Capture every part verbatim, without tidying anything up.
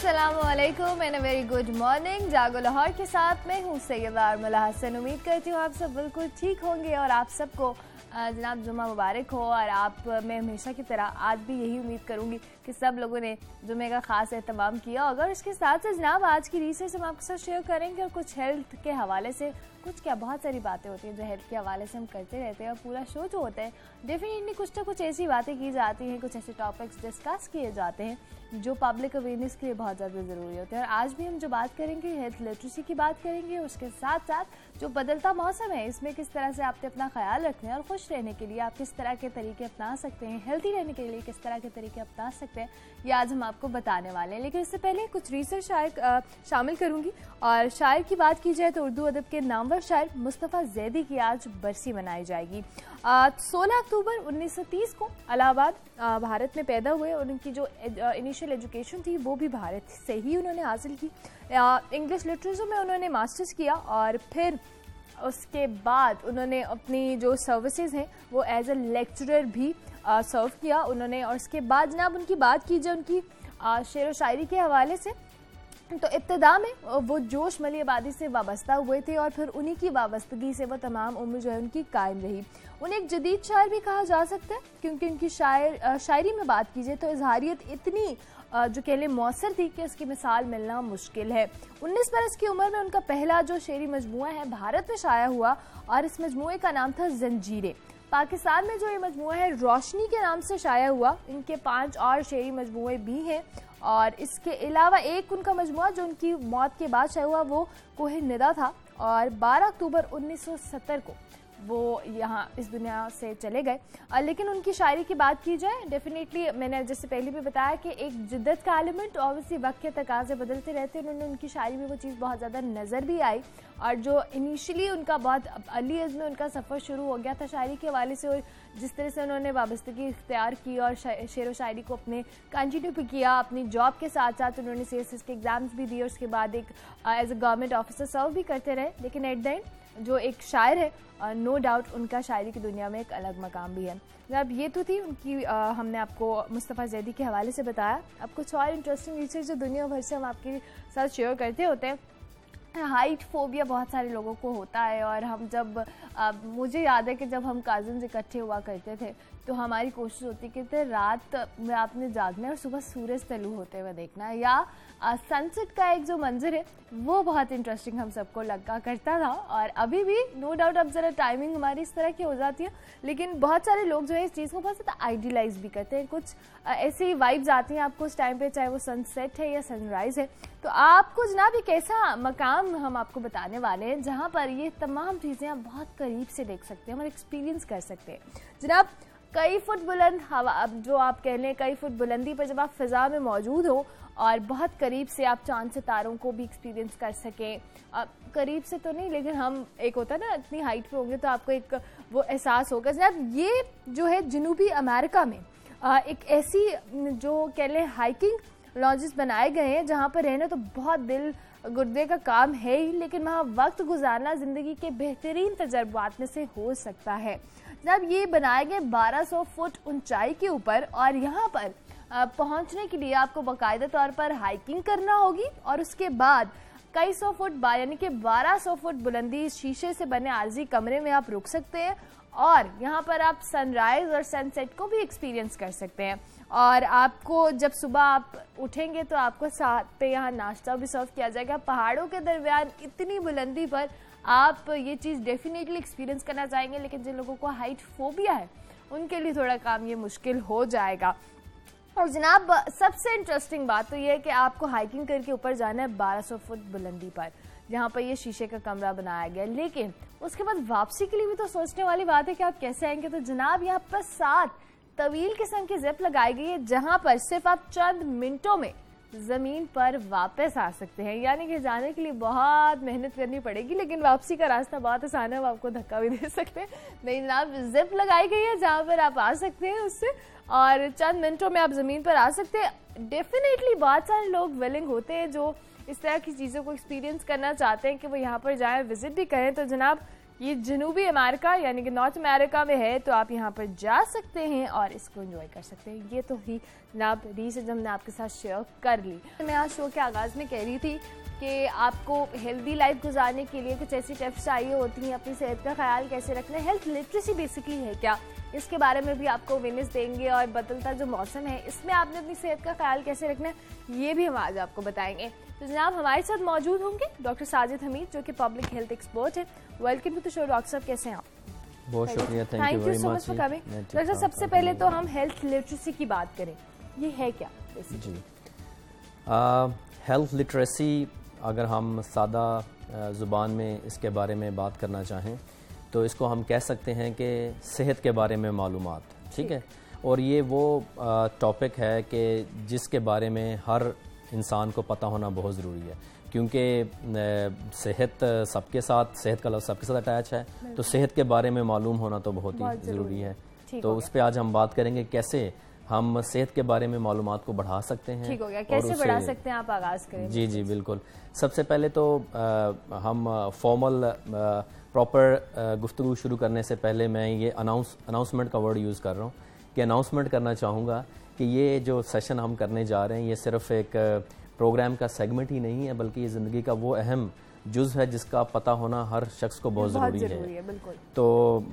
अस्सलाम वालेकुम and a very good morning. जागो लाहौर के साथ मैं हूँ सैयदा अरमला हसन। उम्मीद करती हूँ आप सब बिल्कुल ठीक होंगे और आप सबको जनाब जुम्मा मुबारक हो। और आप मैं हमेशा की तरह आज भी यही उम्मीद करूँगी कि सब लोगों ने जुम्मे का ख़ास एहतमाम किया होगा। और इसके साथ साथ जनाब आज की रिसर्च हम आपके साथ शेयर करेंगे और कुछ हेल्थ के हवाले से, कुछ क्या बहुत सारी बातें होती हैं जो हेल्थ के हवाले से हम करते रहते हैं। और पूरा शो जो होता है डेफिनेटली कुछ ना कुछ ऐसी बातें की जाती हैं, कुछ ऐसे टॉपिक्स डिस्कस किए जाते हैं जो पब्लिक अवेयरनेस के लिए बहुत ज़्यादा ज़रूरी होते हैं। और आज भी हम जो बात करेंगे हेल्थ लिटरेसी की बात करेंगे। उसके साथ साथ जो बदलता मौसम है इसमें किस तरह से आपने अपना ख्याल रखना है और खुश रहने के लिए आप किस तरह के तरीके अपना सकते हैं, हेल्थी रहने के लिए किस तरह के तरीके अपना सकते हैं, ये आज हम आपको बताने वाले हैं। लेकिन इससे पहले कुछ रिसर्च शायर शामिल करूँगी। और शायर की बात की जाए तो उर्दू अदब के नामवर शायर मुस्तफ़ा ज़ैदी की आज बरसी मनाई जाएगी। सोलह अक्टूबर उन्नीस सौ तीस को इलाहाबाद भारत में पैदा हुए और उनकी जो इनिशियल एजुकेशन थी वो भी भारत से ही उन्होंने हासिल की। इंग्लिश लिटरेचर में उन्होंने मास्टर्स किया और फिर उसके बाद उन्होंने अपनी जो सर्विसेज हैं वो एज अ लेक्चरर भी सर्व किया उन्होंने। और उसके बाद जनाब उनकी बात की जाए उनकी शेर व शायरी के हवाले से तो इब्तदा में वो जोश मली आबादी से वाबस्ता हुए थे और फिर उन्हीं की वाबस्तगी से वो तमाम उम्र जो है उनकी कायम रही। उन्हें एक जदीद शायर भी कहा जा सकता है क्योंकि उनकी शायर शायरी में बात कीजिए तो इजहारियत इतनी जो कह लें मौसर थी कि उसकी मिसाल मिलना मुश्किल है। उन्नीस बरस की उम्र में उनका पहला जो शेरी मजमूआ है भारत में शाया हुआ और इस मजमूए का नाम था जंजीरें। पाकिस्तान में जो ये मजमूआ है रोशनी के नाम से शाया हुआ। इनके पांच और शेरी मजमूए भी हैं और इसके अलावा एक उनका मजमूआ जो उनकी मौत के बाद शाया हुआ वो कोहे निदा था और बारह अक्टूबर उन्नीस सौ सत्तर को वो यहाँ इस दुनिया से चले गए। लेकिन उनकी शायरी की बात की जाए डेफिनेटली मैंने जैसे पहले भी बताया कि एक जिद्दत का एलिमेंट ऑब्वियसली वक्त के तकाजे बदलते रहते हैं। उन्होंने उनकी शायरी में वो चीज़ बहुत ज़्यादा नज़र भी आई और जो इनिशियली उनका बहुत अर्ली एज में उनका सफ़र शुरू हो गया था शायरी के हवाले से और जिस तरह से उन्होंने वाबस्तगी इख्तियार की और शेर व शायरी को अपने कंटिन्यू भी किया। अपनी जॉब के साथ साथ उन्होंने सी एस एस के एग्ज़ाम्स भी दिए और उसके बाद एक as a government officer serve भी करते रहे। लेकिन एट द एंड जो एक शायर है नो डाउट उनका शायरी की दुनिया में एक अलग मकाम भी है। अब ये तो थी उनकी आ, हमने आपको मुस्तफ़ा ज़ैदी के हवाले से बताया। अब कुछ और इंटरेस्टिंग रिसर्च जो दुनिया भर से हम आपके साथ शेयर करते होते हैं। हाइट फोबिया बहुत सारे लोगों को होता है और हम जब आ, मुझे याद है कि जब हम कज़न्स इकट्ठे हुआ करते थे तो हमारी कोशिश होती कि तो रात में आपने जागना है और सुबह सूरज तलू होते हुए देखना है या सनसेट का एक जो मंजर है वो बहुत इंटरेस्टिंग हम सबको लगा करता था। और अभी भी नो डाउट अब ज़रा टाइमिंग हमारी इस तरह की हो जाती है लेकिन बहुत सारे लोग जो है इस चीज़ को बहुत ज़्यादा आइडियलाइज भी करते हैं। कुछ ऐसी वाइब्स आती हैं आपको उस टाइम पे, चाहे वो सनसेट है या सनराइज़ है। तो आपको जनाब एक ऐसा मकाम हम आपको बताने वाले हैं जहाँ पर ये तमाम चीज़ें आप बहुत करीब से देख सकते हैं और एक्सपीरियंस कर सकते हैं। जनाब कई फुट बुलंद हवा जो आप कह लें कई फुट बुलंदी पर जब आप फ़िज़ा में मौजूद हो और बहुत करीब से आप चांद सितारों को भी एक्सपीरियंस कर सकें। अब करीब से तो नहीं लेकिन हम एक होता है ना इतनी हाइट पे होंगे तो आपको एक वो एहसास होगा। जनाब ये जो है जनूबी अमेरिका में एक ऐसी जो कह लें हाइकिंग लॉन्जेस बनाए गए हैं जहाँ पर रहना तो बहुत दिल गुर्दे का काम है ही लेकिन वहाँ वक्त गुजारना ज़िंदगी के बेहतरीन तजर्बात में से हो सकता है। जब ये बनाए गए बारह सौ फुट ऊंचाई के ऊपर और यहाँ पर पहुँचने के लिए आपको बाकायदा तौर पर हाइकिंग करना होगी और उसके बाद कई सौ फुट यानी कि बारह सौ फुट बुलंदी शीशे से बने आर्जी कमरे में आप रुक सकते हैं और यहाँ पर आप सनराइज और सनसेट को भी एक्सपीरियंस कर सकते हैं। और आपको जब सुबह आप उठेंगे तो आपको साथ पे यहाँ नाश्ता भी सर्व किया जाएगा। पहाड़ों के दरमियान इतनी बुलंदी पर आप ये चीज़ डेफिनेटली एक्सपीरियंस करना चाहेंगे लेकिन जिन लोगों को हाइट फोबिया है उनके लिए थोड़ा काम ये मुश्किल हो जाएगा। और जनाब सबसे इंटरेस्टिंग बात तो ये है कि आपको हाइकिंग करके ऊपर जाना है बारह सौ फुट बुलंदी पर जहाँ पर ये शीशे का कमरा बनाया गया। लेकिन उसके बाद वापसी के लिए भी तो सोचने वाली बात है कि आप कैसे आएंगे। तो जनाब यहाँ पर सात तवील किस्म की जिप लगाई गई है जहाँ पर सिर्फ आप चंद मिनटों में ज़मीन पर वापस आ सकते हैं। यानी कि जाने के लिए बहुत मेहनत करनी पड़ेगी लेकिन वापसी का रास्ता बहुत आसान है, वो आपको धक्का भी दे सकते हैं। नहीं जनाब जिप लगाई गई है जहाँ पर आप आ सकते हैं उससे और चंद मिनटों में आप ज़मीन पर आ सकते हैं। डेफिनेटली बहुत सारे लोग विलिंग होते हैं जो इस तरह की चीज़ों को एक्सपीरियंस करना चाहते हैं कि वो यहाँ पर जाएँ, विजिट भी करें। तो जनाब یہ جنوبی امریکہ یعنی کہ نارتھ امریکہ میں ہے، تو آپ یہاں پر جا سکتے ہیں اور اس کو انجوائے کر سکتے ہیں. یہ تو ہی جناب ریسرچ ہم نے آپ کے ساتھ شیئر کر لی. میں آج شو کے آغاز میں کہہ رہی تھی کہ آپ کو ہیلدی لائف گزارنے کے لیے کچھ ایسی ٹپس چاہیے ہوتی ہیں، اپنی صحت کا خیال کیسے رکھنا ہے. ہیلتھ لٹریسی بیسکلی ہے کیا، اس کے بارے میں بھی آپ کو اویئرنیس دیں گے، اور بدلتا جو موسم ہے اس میں آپ نے اپنی صحت کا خیال کیسے رکھنا ہے یہ بھی ہم آج آپ کو بتائیں گے. تو جناب ہمارے ساتھ موجود ہوں گے ڈاکٹر ساجد حمید جو کہ پبلک ہیلتھ ایکسپرٹ ہے. Welcome to the show doctor صاحب، کیسے ہیں آپ؟ بہت شکریہ، thank you so much for coming. Doctor سب سے پہلے تو ہم ہیلتھ لٹریسی کی بات کریں، یہ ہے کیا؟ جی، ہیلتھ لٹریسی اگر ہم سادہ زبان میں اس کے بارے میں بات کرنا چاہیں تو اس کو ہم کہہ سکتے ہیں کہ صحت کے بارے میں معلومات. ٹھیک ہے، اور یہ وہ ٹاپک ہے کہ جس کے بارے میں ہر انسان کو پتہ ہونا بہت ضروری ہے، کیونکہ صحت سب کے ساتھ، صحت کا لفظ سب کے ساتھ اٹیچ ہے، تو صحت کے بارے میں معلوم ہونا تو بہت ہی ضروری ہے. تو اس پہ آج ہم بات کریں گے کیسے ہم صحت کے بارے میں معلومات کو بڑھا سکتے ہیں. ٹھیک ہو گیا، کیسے بڑھا سکتے ہیں، آپ آغاز کریں. جی جی بالکل. سب سے پہلے تو ہم فارمل پراپر گفتگو شروع کرنے سے پہلے میں یہ اناؤنس اناؤنسمنٹ کا ورڈ یوز کر رہا ہوں کہ اناؤنسمنٹ کرنا چاہوں گا کہ یہ جو سیشن ہم کرنے جا رہے ہیں یہ صرف ایک پروگرام کا سیگمنٹ ہی نہیں ہے، بلکہ یہ زندگی کا وہ اہم جز ہے جس کا پتہ ہونا ہر شخص کو بہت ضروری ہے. تو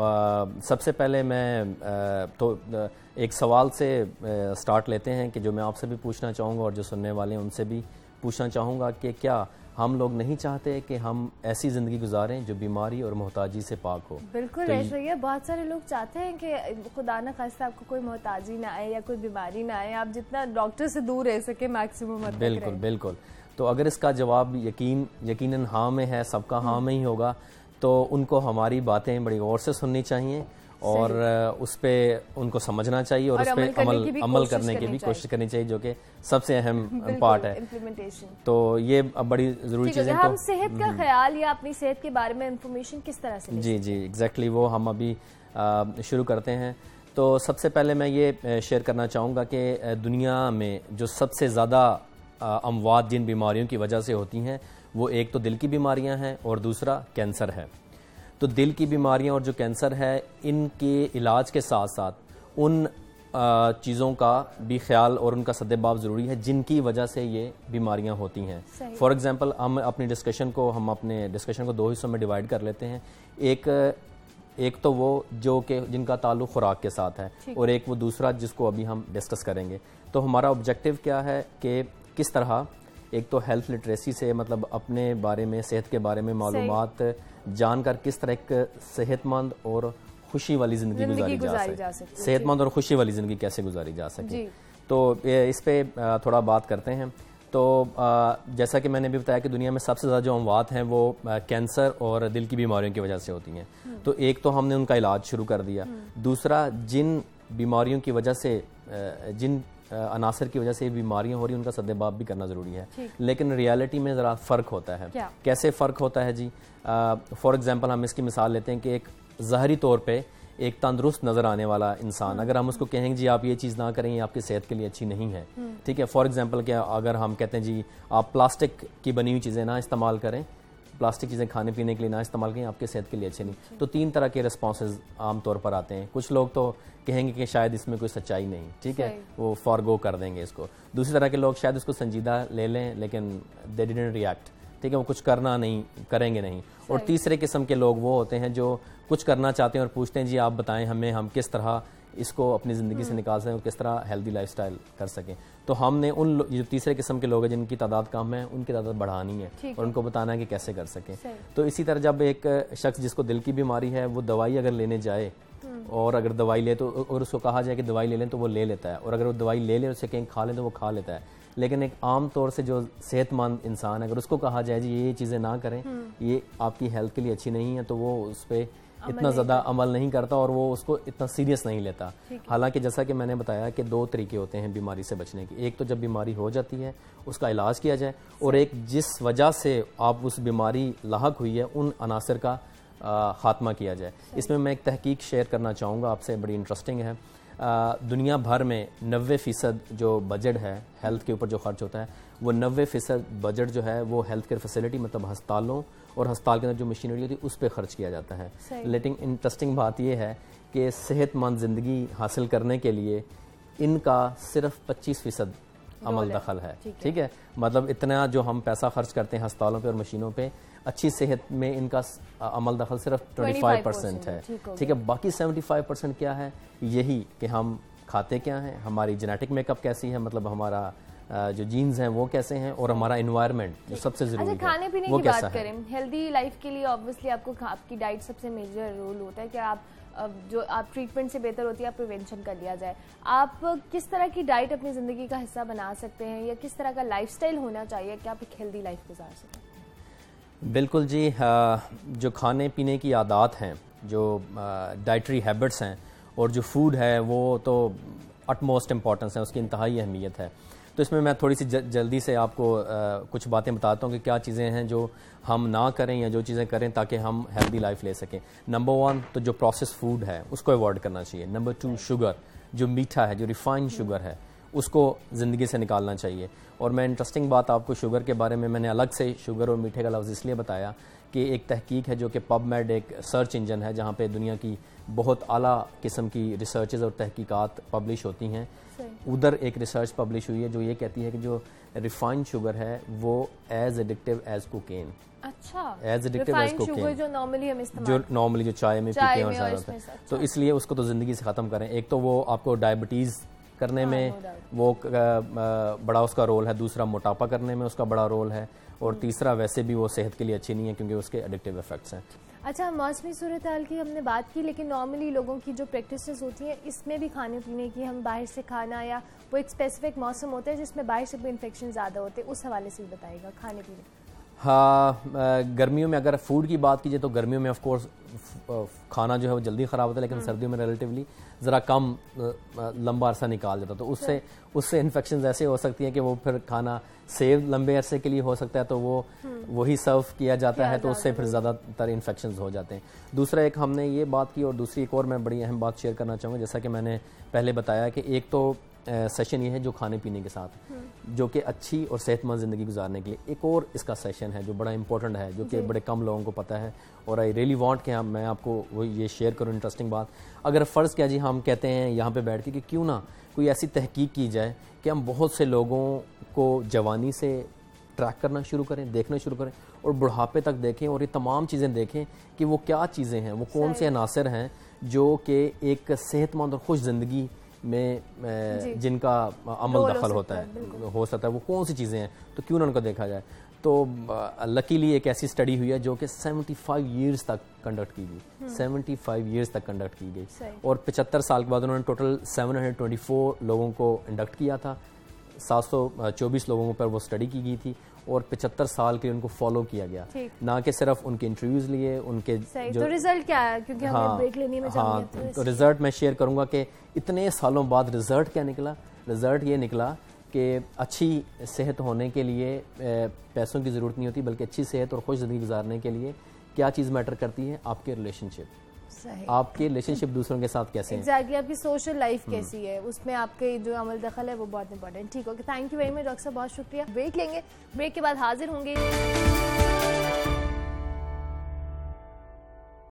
سب سے پہلے میں تو ایک سوال سے سٹارٹ لیتے ہیں کہ جو میں آپ سے بھی پوچھنا چاہوں گا اور جو سننے والے ہیں ان سے بھی پوچھنا چاہوں گا کہ کیا ہم لوگ نہیں چاہتے کہ ہم ایسی زندگی گزاریں جو بیماری اور محتاجی سے پاک ہو؟ بالکل ایسا ہی ہے، بہت سارے لوگ چاہتے ہیں کہ خدا نہ خواستہ آپ کو کوئی محتاجی نہ آئے یا کوئی بیماری نہ آئے، آپ جتنا ڈاکٹر سے دور رہ سکے میکسیمم. بالکل بالکل. تو اگر اس کا جواب یقین یقیناً ہاں میں ہے، سب کا ہاں میں ہی ہوگا، تو ان کو ہماری باتیں بڑی غور سے سننی چاہیے اور اس پہ ان کو سمجھنا چاہیے اور اس پہ عمل عمل کرنے کی بھی کوشش کرنی چاہیے، جو کہ سب سے اہم پارٹ ہے. تو یہ اب بڑی ضروری چیز ہے. ہم صحت کا خیال یا اپنی صحت کے بارے میں انفارمیشن کس طرح سے؟ جی جی ایگزیکٹلی وہ ہم ابھی شروع کرتے ہیں. تو سب سے پہلے میں یہ شیئر کرنا چاہوں گا کہ دنیا میں جو سب سے زیادہ اموات جن بیماریوں کی وجہ سے ہوتی ہیں وہ ایک تو دل کی بیماریاں ہیں اور دوسرا کینسر ہے. تو دل کی بیماریاں اور جو کینسر ہے ان کے علاج کے ساتھ ساتھ ان چیزوں کا بھی خیال اور ان کا سدباب ضروری ہے جن کی وجہ سے یہ بیماریاں ہوتی ہیں. فار ایگزامپل ہم اپنی ڈسکشن کو ہم اپنے ڈسکشن کو دو حصوں میں ڈیوائڈ کر لیتے ہیں. ایک ایک تو وہ جو کہ جن کا تعلق خوراک کے ساتھ ہے اور ایک وہ دوسرا جس کو ابھی ہم ڈسکس کریں گے. تو ہمارا آبجیکٹیو کیا ہے کہ کس طرح ایک تو ہیلتھ لٹریسی سے مطلب اپنے بارے میں صحت کے بارے میں معلومات جان کر کس طرح ایک صحت مند اور خوشی والی زندگی گزاری جا سکے، صحت مند اور خوشی والی زندگی کیسے گزاری جا سکے. تو اس پہ تھوڑا بات کرتے ہیں. تو جیسا کہ میں نے بھی بتایا کہ دنیا میں سب سے زیادہ جو اموات ہیں وہ کینسر اور دل کی بیماریوں کی وجہ سے ہوتی ہیں. تو ایک تو ہم نے ان کا علاج شروع کر دیا، دوسرا جن بیماریوں کی وجہ سے جن عناصر کی وجہ سے یہ بیماریاں ہو رہی ہیں ان کا سدباب بھی کرنا ضروری ہے. لیکن ریالٹی میں ذرا فرق ہوتا ہے. کیسے فرق ہوتا ہے جی؟ فار ایگزامپل ہم اس کی مثال لیتے ہیں کہ ایک ظاہری طور پہ ایک تندرست نظر آنے والا انسان اگر ہم اس کو کہیں جی آپ یہ چیز نہ کریں یہ آپ کی صحت کے لیے اچھی نہیں ہے، ٹھیک ہے. فار ایگزامپل کہ اگر ہم کہتے ہیں جی آپ پلاسٹک کی بنی ہوئی چیزیں نہ استعمال کریں، پلاسٹک چیزیں کھانے پینے کے لیے نہ استعمال کریں، آپ کی صحت کے لیے اچھے نہیں. تو تین طرح کے رسپانسز عام طور پر آتے ہیں. کچھ لوگ تو کہیں گے کہ شاید اس میں کوئی سچائی نہیں، ٹھیک ہے، وہ فارگو کر دیں گے اس کو. دوسری طرح کے لوگ شاید اس کو سنجیدہ لے لیں لیکن دے ڈیڈنٹ ریئیکٹ، ٹھیک ہے، وہ کچھ کرنا نہیں کریں گے نہیں. اور تیسرے قسم کے لوگ وہ ہوتے ہیں جو کچھ کرنا چاہتے ہیں اور پوچھتے ہیں جی آپ بتائیں ہمیں ہم کس طرح اس کو اپنی زندگی سے نکال سکیں اور کس طرح ہیلدی لائف سٹائل کر سکیں. تو ہم نے ان جو تیسرے قسم کے لوگ ہیں جن کی تعداد کم ہے ان کی تعداد بڑھانی ہے اور ان کو بتانا ہے کہ کیسے کر سکیں. تو اسی طرح جب ایک شخص جس کو دل کی بیماری ہے وہ دوائی اگر لینے جائے اور اگر دوائی لے تو اور اس کو کہا جائے کہ دوائی لے لیں تو وہ لے لیتا ہے، اور اگر وہ دوائی لے لے اسے کہیں کھا لیں تو وہ کھا لیتا ہے. لیکن ایک عام طور سے جو صحت مند انسان ہے اگر اس کو کہا جائے جی یہ چیزیں نہ کریں یہ آپ کی ہیلتھ کے لیے اچھی نہیں ہے تو وہ اس پہ اتنا زیادہ عمل نہیں کرتا اور وہ اس کو اتنا سیریس نہیں لیتا. حالانکہ جیسا کہ میں نے بتایا کہ دو طریقے ہوتے ہیں بیماری سے بچنے کے. ایک تو جب بیماری ہو جاتی ہے اس کا علاج کیا جائے، اور ایک جس وجہ سے آپ اس بیماری لاحق ہوئی ہے ان عناصر کا خاتمہ کیا جائے. اس میں میں ایک تحقیق شیئر کرنا چاہوں گا آپ سے، بڑی انٹرسٹنگ ہے. دنیا بھر میں نوے فیصد جو بجٹ ہے ہیلتھ کے اوپر جو خرچ ہوتا ہے وہ نوے فیصد بجٹ جو ہے وہ ہیلتھ کیئر فیسلٹی مطلب ہسپتالوں اور ہسپتال کے اندر جو مشینری ہوتی ہے اس پہ خرچ کیا جاتا ہے. لیکن انٹرسٹنگ بات یہ ہے کہ صحت مند زندگی حاصل کرنے کے لیے ان کا صرف پچیس فیصد عمل دخل ہے. ٹھیک ہے, مطلب اتنا جو ہم پیسہ خرچ کرتے ہیں ہسپتالوں پہ اور مشینوں پہ, اچھی صحت میں ان کا عمل دخل صرف پچیس پرسنٹ ہے. ٹھیک ہے, باقی پچہتر پرسنٹ کیا ہے, یہی کہ ہم کھاتے کیا ہیں, ہماری جینیٹک میک اپ کیسی ہے, مطلب ہمارا جو جینز ہیں وہ کیسے ہیں, اور ہمارا انوائرمنٹ جو سب سے ضروری ہے کھانے پینے کی بات کریں. ہیلدی لائف کے لیے obviously آپ کو آپ کی ڈائٹ سب سے میجر رول ہوتا ہے کہ آپ جو آپ ٹریٹمنٹ سے بہتر ہوتی ہے آپ پریونشن کر لیا جائے. آپ کس طرح کی ڈائٹ اپنی زندگی کا حصہ بنا سکتے ہیں, یا کس طرح کا لائف سٹائل ہونا چاہیے کہ آپ ایک ہیلدی لائف گزار سکیں؟ بالکل جی, جو کھانے پینے کی عادات ہیں, جو ڈائٹری ہیبٹس ہیں, اور جو فوڈ ہے وہ تو اٹ موسٹ امپورٹنس ہے, اس کی انتہائی اہمیت ہے. تو اس میں میں تھوڑی سی جلدی سے آپ کو کچھ باتیں بتاتا ہوں کہ کیا چیزیں ہیں جو ہم نہ کریں یا جو چیزیں کریں تاکہ ہم ہیلدی لائف لے سکیں. نمبر ون تو جو پروسیس فوڈ ہے اس کو اوائڈ کرنا چاہیے. نمبر ٹو شوگر, جو میٹھا ہے, جو ریفائنڈ شوگر ہے اس کو زندگی سے نکالنا چاہیے. اور میں انٹرسٹنگ بات آپ کو شوگر کے بارے میں میں نے الگ سے شوگر اور میٹھے کا لفظ اس لیے بتایا کہ ایک تحقیق ہے جو کہ پب میڈ ایک سرچ انجن ہے جہاں پہ دنیا کی بہت اعلیٰ قسم کی ریسرچز اور تحقیقات پبلش ہوتی ہیں. ادھر ایک ریسرچ پبلش ہوئی ہے جو یہ کہتی ہے کہ جو ریفائنڈ شوگر ہے وہ ایز ایڈکٹیو ایز کوکین. اچھا, ایز ایڈکٹیو ایز کوکین, جو نارملی ہم استعمال جو نارملی جو چائے میں پیتے ہیں اور سارا ہوتا ہے. تو اس لیے اس کو تو زندگی سے ختم کریں. ایک تو وہ آپ کو ڈائبٹیز کرنے میں وہ بڑا اس کا رول ہے, دوسرا موٹاپا کرنے میں اس کا بڑا رول ہے, اور تیسرا ویسے بھی وہ صحت کے لیے اچھی نہیں ہے کیونکہ اس کے ایڈکٹیو ایفیکٹس ہیں. اچھا, موسمی صورتحال کی ہم نے بات کی, لیکن نارملی لوگوں کی جو پریکٹسز ہوتی ہیں اس میں بھی کھانے پینے کی, ہم باہر سے کھانا یا وہ ایک اسپیسیفک موسم ہوتا ہے جس میں باہر سے بھی انفیکشن زیادہ ہوتے ہیں, اس حوالے سے بھی بتائے گا کھانے پینے. ہاں, گرمیوں میں اگر فوڈ کی بات کیجیے تو گرمیوں میں آف کورس کھانا جو ہے وہ جلدی خراب ہوتا ہے, لیکن سردیوں میں ریلیٹیولی ذرا کم لمبا عرصہ نکال جاتا, تو اس سے اس سے انفیکشنز ایسے ہو سکتی ہیں کہ وہ پھر کھانا سیو لمبے عرصے کے لیے ہو سکتا ہے تو وہ وہی سرو کیا جاتا ہے, تو اس سے پھر زیادہ تر انفیکشنز ہو جاتے ہیں. دوسرا ایک ہم نے یہ بات کی, اور دوسری ایک اور میں بڑی اہم بات شیئر کرنا چاہوں گا, جیسا کہ میں نے پہلے بتایا کہ ایک تو سیشن یہ ہے جو کھانے پینے کے ساتھ جو کہ اچھی اور صحت مند زندگی گزارنے کے لیے. ایک اور اس کا سیشن ہے جو بڑا امپورٹنٹ ہے, جو کہ بڑے کم لوگوں کو پتہ ہے, اور آئی ریئلی وانٹ کہ میں آپ کو وہ یہ شیئر کروں انٹرسٹنگ بات. اگر فرض کیا جی ہم کہتے ہیں یہاں پہ بیٹھ کے کہ کیوں نہ کوئی ایسی تحقیق کی جائے کہ ہم بہت سے لوگوں کو جوانی سے ٹریک کرنا شروع کریں, دیکھنا شروع کریں, اور بڑھاپے تک دیکھیں, اور یہ تمام چیزیں دیکھیں کہ وہ کیا چیزیں ہیں, وہ کون سے عناصر ہیں جو کہ ایک صحت مند اور خوش زندگی میں جن کا عمل دخل ہوتا ہے ہو سکتا ہے, وہ کون سی چیزیں ہیں, تو کیوں نہ ان کو دیکھا جائے. تو لکیلی ایک ایسی اسٹڈی ہوئی ہے جو کہ سیونٹی فائیو ایئرس تک کنڈکٹ کی گئی, سیونٹی فائیو ایئرس تک کنڈکٹ کی گئی, اور پچہتر سال کے بعد انہوں نے total seven hundred twenty four لوگوں کو انڈکٹ کیا تھا. سات سو چوبیس لوگوں پر وہ اسٹڈی کی گئی تھی, اور پچہتر سال کے ان کو فالو کیا گیا, نہ کہ صرف ان کے انٹرویوز لیے ان کے جو رزلٹ کیا ہے, کیونکہ ہمیں بریک لینے میں ہاں تو رزلٹ میں شیئر کروں گا کہ اتنے سالوں بعد رزلٹ کیا نکلا. رزلٹ یہ نکلا کہ اچھی صحت ہونے کے لیے پیسوں کی ضرورت نہیں ہوتی, بلکہ اچھی صحت اور خوش زندگی گزارنے کے لیے کیا چیز میٹر کرتی ہے, آپ کے ریلیشن شپ, آپ کے ریلیشن شپ دوسروں کے ساتھ کیسے ہیں, ایگزیکٹلی آپ کی سوشل لائف کیسی ہے, اس میں آپ کے جو عمل دخل ہے وہ بہت امپورٹنٹ. ٹھیک okay, thank you very much doctor صاحب, بہت شکریہ. بریک لیں گے, بریک کے بعد حاضر ہوں گے.